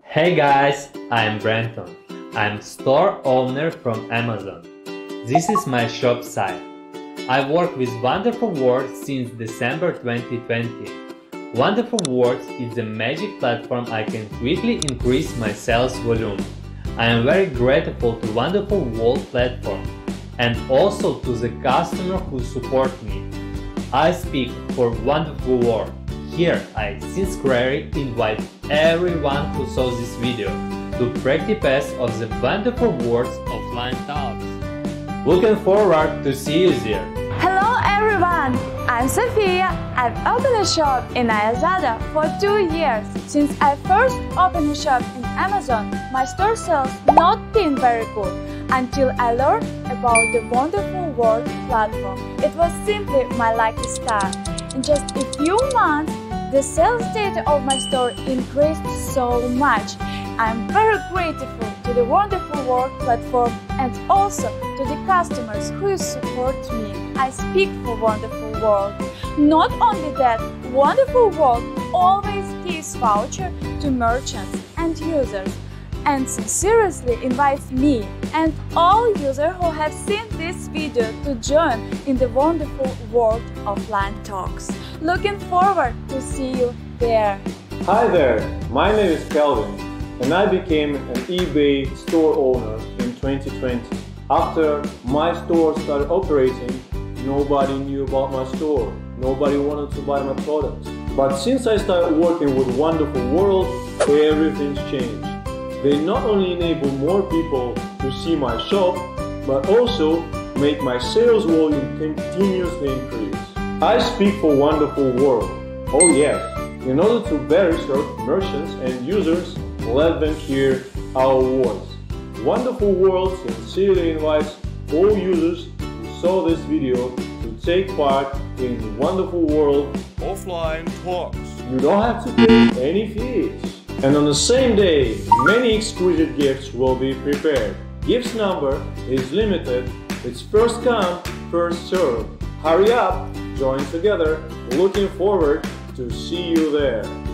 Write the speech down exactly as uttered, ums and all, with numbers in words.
Hey guys, I'm Brenton. I'm store owner from Amazon. This is my shop site. I work with Wonderful Words since December twenty twenty. Wonderful Words is a magic platform I can quickly increase my sales volume. I am very grateful to Wonderful World platform and also to the customer who support me. I speak for Wonderful World. Here I sincerely invite everyone who saw this video to practice of the wonderful words of Line Talks. Looking forward to see you there. Hello everyone, I'm Sophia. I've opened a shop in Ayazada for two years. Since I first opened a shop in Amazon, my store sales not been very good until I learned about the Wonderful World platform. It was simply my lucky star. In just a few months, the sales data of my store increased so much. I'm very grateful to the Wonderful World platform and also to the customers who support me. I speak for Wonderful World. Not only that, Wonderful World always gives voucher to merchants and users and sincerely invites me and all users who have seen this video to join in the Wonderful World of Line Talks. Looking forward to see you there. Hi there, my name is Calvin and I became an eBay store owner in twenty twenty. After my store started operating, nobody knew about my store. Nobody wanted to buy my products. But since I started working with Wonderful World, everything's changed. They not only enable more people to see my shop, but also make my sales volume continuously increase. I speak for Wonderful World. Oh yes, in order to better serve merchants and users, let them hear our voice. Wonderful World sincerely invites all users who saw this video to take part in Wonderful World Offline Talks. You don't have to pay any fees. And on the same day, many exclusive gifts will be prepared. Gifts number is limited. It's first come, first served. Hurry up, join together. Looking forward to see you there.